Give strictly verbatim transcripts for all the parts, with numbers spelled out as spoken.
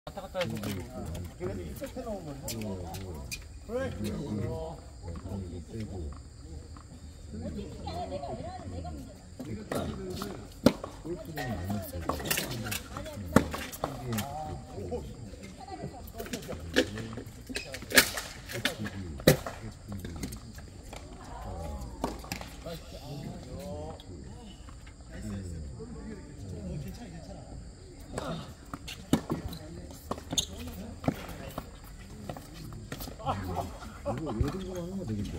왔다 갔다 해서 그래도 이쪽 해놓은 거지. 그래. 이거 이 정도만 하면 되겠죠?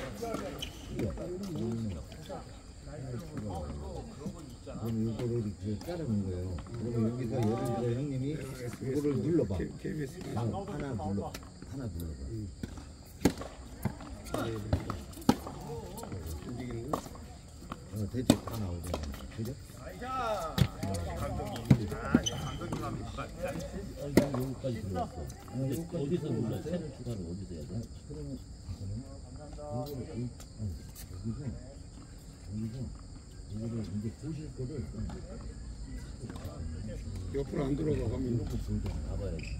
그럼 이거를 이렇게 자르는 거예요. 그러면 여기서 예를 들어 형님이 이거를 눌러봐. 하나 눌러, 하나 눌러봐. 어, 대체 다 나오잖아. 그죠? 여기까지 들어왔어. 어디서 눌러? 새를 추가로 어디서 해야 돼? 그러면 이거를 여기서 여기서 이거를 이제 보실 거를 옆으로 안 들어가 가면 이렇게 보자. 봐봐야지.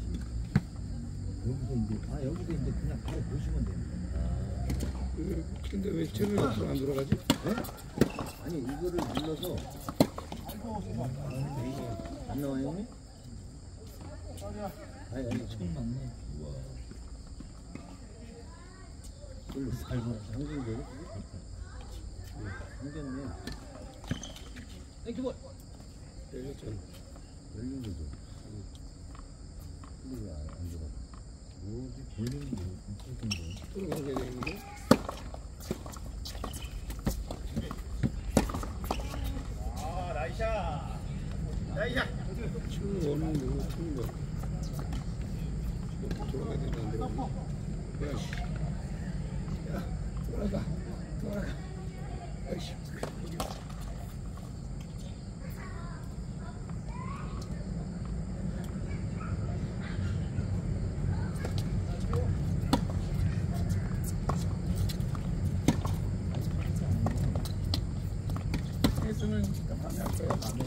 여기서 이제 아 여기서 이제 그냥 바로 보시면 됩니다. 아. 근데 왜 채널 옆으로 안 들어가지? 네? 아니 이거를 눌러서 안 나와요 형님? 아니 아니 처음 맞네. 우와. 별로 살벌 상징적이? 생겼네. 땡큐볼. 열렸잖아. 열린 거죠. 근데 왜 안 들어가? 뭐지? 돌리는 게 무슨 건데? 들어가게 되는데? 아 나이샤. 나이샤. 지금 원은 누구 트는 거야? 들어가야 되는데 안 들어가네. 야씨. 야, 돌아가. 돌아가. 야씨. 해수는 밤에 할 거야. 밤에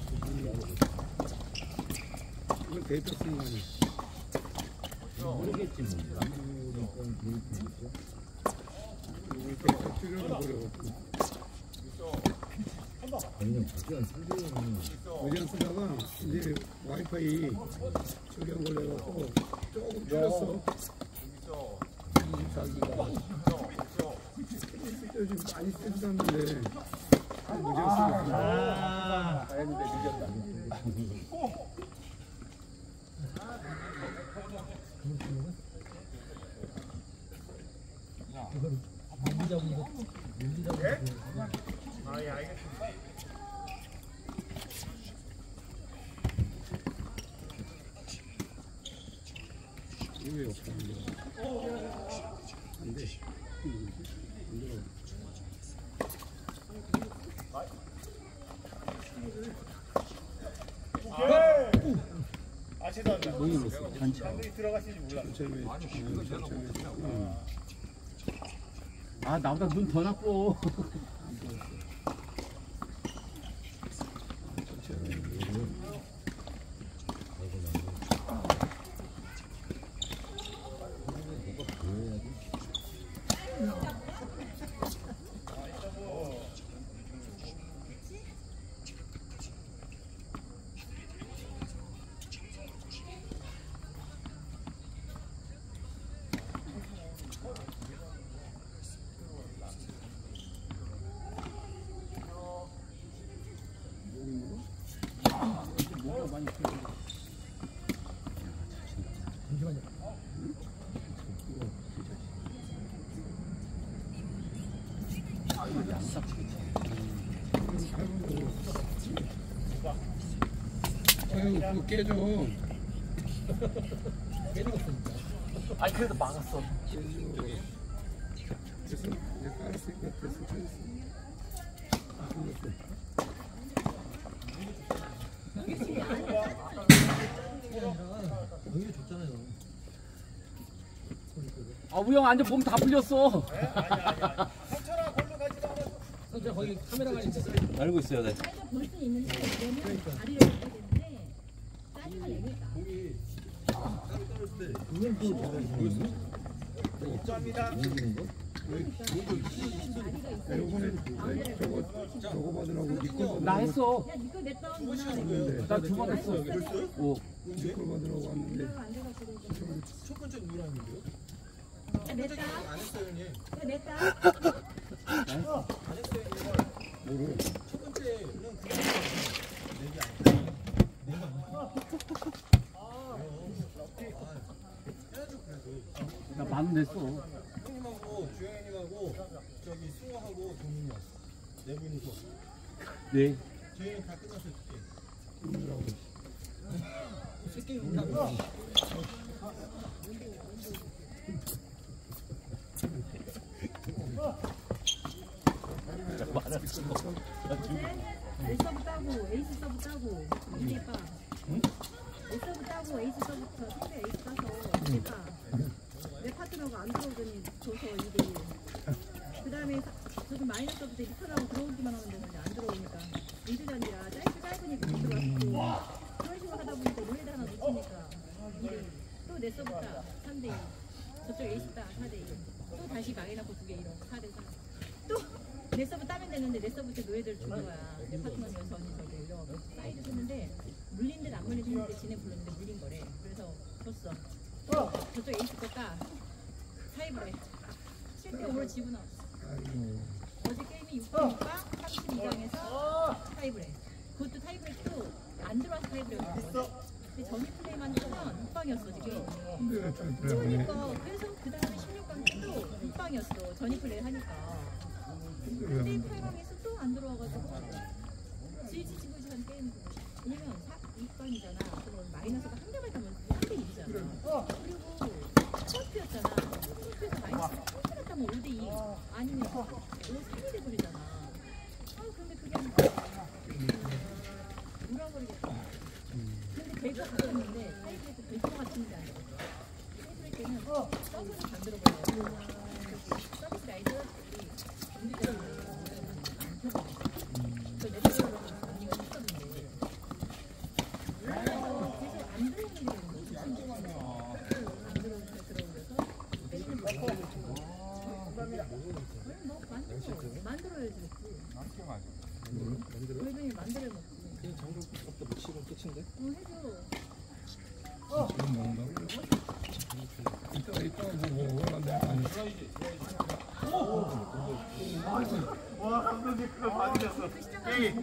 이거 데이터 쓰는 거 아니야? 모르겠지 뭐. 아무런 데이터 있죠? 이거 데이터 줄여서 그래. 그냥 그냥 쓰려면 그냥 쓰다가 이제 와이파이 저기 한 걸 내갖고 조금 줄였어. 이십사 기가. 요즘 많이 쓰지도 않는데 무지개 쓰고 있어. 아. 했는데 늦었다. 이거를 물리 잡는 거, 물리 잡는 거. 아, 예, 알겠습니다. 이거 왜 없어? 안 돼. 안 들어. 오케이. 아, 죄송합니다. 너무 눌렀어. 감독이 들어가시지 몰라. 천천히. 천천히. 아 나보다 눈 더 나빠. 잠시만요. 아유, 그거 깨져. 깨지겠습니다. 아니, 그래도 막았어. 됐어. 이제 깔았으니까 됐어. 됐어. 여기 줬잖아요. 아 우영 완전 몸 다 풀렸어. 네? 아니, 아니, 아니. 상처나 걸로 가지도 않았어. 선생님 거기 카메라가 있어요. 알고 있어요, 네. 볼 수 있는데 그러면 다리를 해야 되는데 사진을 내겠다. 그건 또 모르겠어. 감사합니다. 모르는 거? 야, 요번에 저거 저거 받으라고 니꺼 나 받으라고 했어. 야, 니꺼 냈다. 누나. 나 두 번 했어. 오. 니꺼 받으라고 왔는데 안 돼가지고. 첫 번째 누구라는데요? 야, 냈다. 안 했어요, 형님. 야, 냈다. 안 했어요, 형님. 뭐를 첫 번째 그냥 그냥 내기 안 해야죠, 그래도. 나 만 냈어. 형님하고 주영이님하고 저기 승호하고 동민이 왔어. 네 분이서. 네. 주영이 다 끝났을 때. 누구라고 새끼 운다고. 내 서브 따고 에이스 서브 따고 이제 봐. 내 서브 따고 에이스 서브부터 상대 에이스 따서 이제 봐. 내 파트너가 안 들어오더니 줘서 이 대 일. 그 다음에 저도 마이너스 서브 때 리턴하고 들어오기만 하면 되는데 안 들어오니까 이주전이라 짧게 짧으니까 못 들어왔고 그런 식으로 하다 보니까 노래도 하나 놓치니까 이 대 일. 또 내 서브 따 삼 대 이. 저쪽 에이스 따 사 대 일. 또 다시 마이너스 두 개 이런 사 대 사. 또 내 서브 따면 되는데 내 서브 때 노예들 준 거야. 내 파트너면 전이 저기 이런 사이드 줬는데 물린 듯 안 물린 듯 했는데 지네 불렀는데 물린 거래. 그래서 줬어. 또 저쪽 에이스 거 따. 타이브래. 칠 대 오로 지고 나왔어. 아이고 어제 게임이 육 번이니까 삼십이 강에서 타이브래. 그것도 타이브래 또 안 들어와서 타이브래였거든. 근데 전이 플레이만 하면 육 방이었어 지금. 근데 왜 잘 그래 그러니까 그래서 그 다음에 십육 강 때도 육 방이었어. 전이 플레이 하니까. 근데 근데 왜 팔 강에서 또 안 들어와가지고 지지지고지간 게임. 왜냐면 육 강이잖아. 그럼 마이너스가 한 개만 따면 한 대 일이잖아. 그리고 스포트였잖아. 스포트에서 마이너스 한 개만 따면 오 대 이. 아니면 오 삼이 돼버리잖아. 아 근데 그게 물어버리겠다. 근데 배가 같았는데 사이드에서 배가 같은데 안 돼. 사이드 때는 서브를 만들어버려요. 서비스 라이드 만들어야지. 골뱅이 만들어 먹고. 그냥 장롱부터 묻히면 끝인데? 어 해줘. 지금 먹는다고? 이따가 이따가 뭐 먹으란데 아니 와, 감독님 그거 받으셨어. 게임.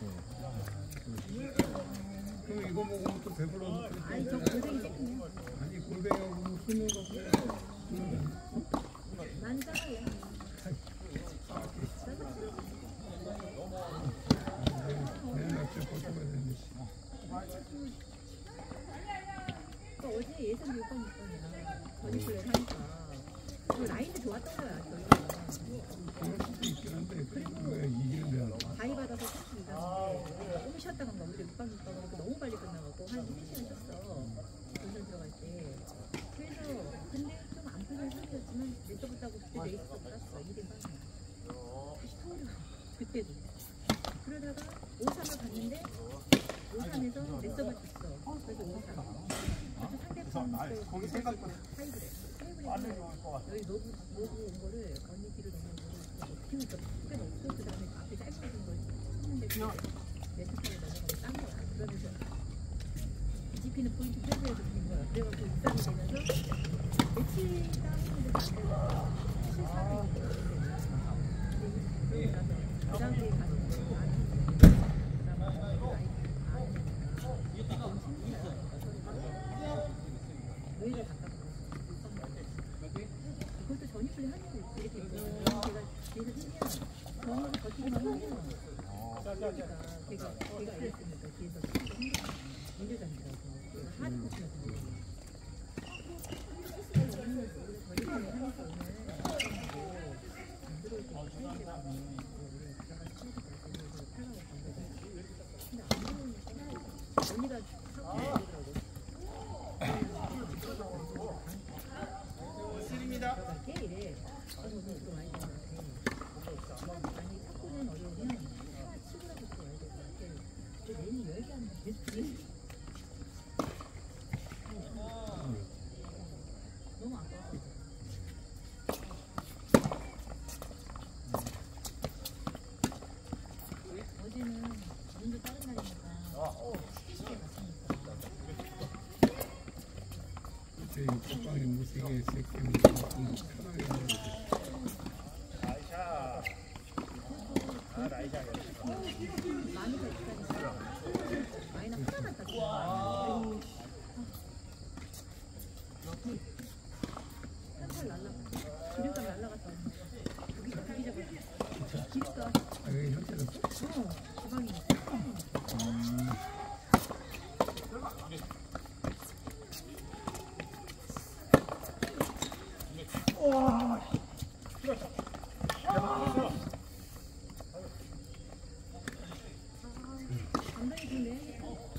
그럼 이거 먹으면 또 배불러서 아니 저 골뱅이 새끼네. 아니 골뱅이하고 뭐 쓰는 거 그래 만사야. 내일 아침에 뻗어가야 되는데 그 어제 예선 육 번 육 번이야. 전이 플레이 하니까. 그 라인도 좋았던 거야. 그럴 수도 있긴 한데 그래도 왜 이기는 데야 가위 받아서 선수 이겼는데 너무 쉬었다간 가. 우리 육 박 육 박 그러니까 너무 빨리 끝나가고 한 세 시간 쉬었어. 본선 들어갈 때. 그래서 근데 좀 안 풀린 상태였지만 내 서브다고 그때 레이스 서브 땄어. 이 대 삼이야. 다시 터오르고 그때도. 그러다가 오 삼을 갔는데 오 삼에서 내 서브 줬어. 그래서 오 삼. 그래서 상대편 거기 생각보다 타이브래. 타이브래. 여기 노브 노브 온 거를 언니 뒤로 넘는 거를 어떻게 놓을까? 크게 놓고 그 다음에 앞에 짧은 걸 쳤는데 네트판에 넘어가면 딴 거야. 그러면서 디지피는 포인트 페브에서 준 거야. 그래갖고 입상이 되면서 매치 따는데도 안 되고 실사를 근데 그러고 나서 그 다음에 갔는데 아니 그 다음에 노예를 가깝고 그것도 전입을 하니까 그게 되고 제가 뒤에서 치면 전입을 버티기만 하면 그러니까 걔가 걔가 이랬으니까 뒤에서 인조장이라고 하드 코치였고 실수가 없는 전입을 하니까 오늘 안 들어올 때 사이드에 가면 우리 들어가서 치우고 그래서 탈락을 간 거지. 근데 안 들어오니까 언니가 하고 그러더라고. 실입니다. 들어갈게 이래. 그래서 오늘 또 많이 들어갈 것 같아. 아니 탁구는 어려우면 하나 치고라도 들어와야 될 것 같아. 근데 내일이 열 개 안 돼. 이 콧방에 무색에 새끼 편하게 많이 됐다니까. 아이는 하나만 다 줘. 살살 날라갔어. 기류감 날라갔어. 여기 여기 잡았어. 기류가. 아, 여기 현재는 어, 주방이. 감당이 좋네.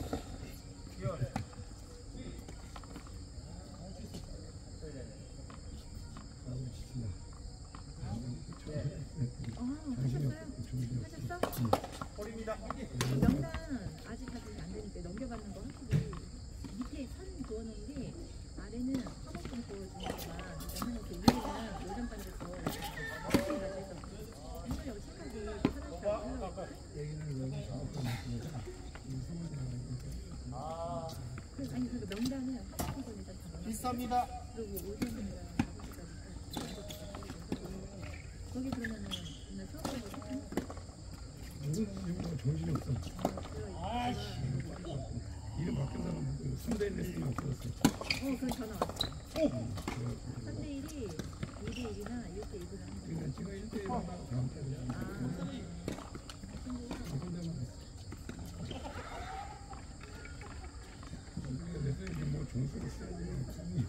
아, 하셨어요? 하셨어? 명단 아직까지 안 되니까 넘겨받는 거 하시고 밑에 선 그어놓은 게 아래는 화목금 구워주는 거만 해놓고 위에는 요즘 반대서 이렇게 해서 해놓으려고 착하게 하나씩 하려고. 여기는 여기 작업도 있으니까 이 소문이 그 아니 그 명단은 화목금 일단 다 넣어. 비쌉니다. 그리고 오전이랑 거기 그러면은 맨날 수업하고 싶은 이거 정신이 없어. 이름 바뀐 사람 그 삼 대 일 레슨이 없어졌어. 어, 그럼 전화 왔어. 삼 대 일이 이 대 일이나 일 대 일이랑 하는 그러니까 지금 일 대 일하고 다음 대 거. 아, 어떤 데만 했어. 우리가 레슨이 뭐 종수를 써야 되는 거지.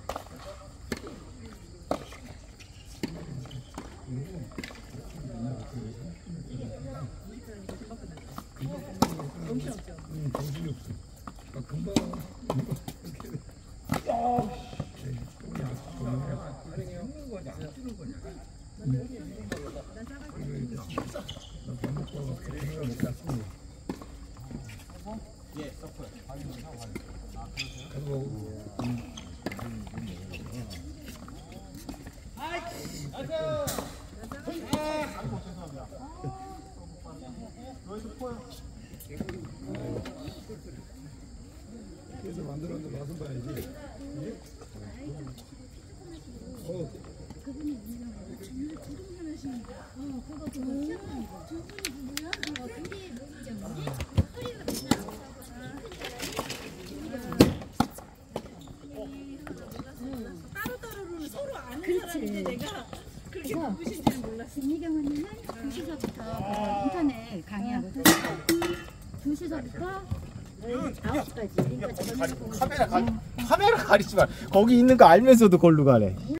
이십 사람이니까 금방 끝났어. 정신 없죠? 응, 정신이 없어. 아, 금방 이렇게 돼. 네, 똥이 아주 좋네. 난 싸가지 이거 이제 나밥 먹고 와서 그냥 먹고 왔습니다. 예, 서프요. 가서 먹고. 난 싸가지 그래서 만들었는데 맛은 봐야지. 어, 그분이 누구야? 주문 두분 하시는 거. 어, 그거 그거 시작하는 거. 두 분이 누구야? 어, 그게 뭐지? 허리가 따로따로는 서로 아는 그렇지. 사람인데 내가 그렇게 그거. 누구신지는 몰랐어. 김미경 언니는 두 시서부터 인터넷 강의하거든. 두 시서부터 아홉 시까지. 그러니까 저녁 카메라 가, 카메라 가리지 마. 거기 있는 거 알면서도 걸로 가래.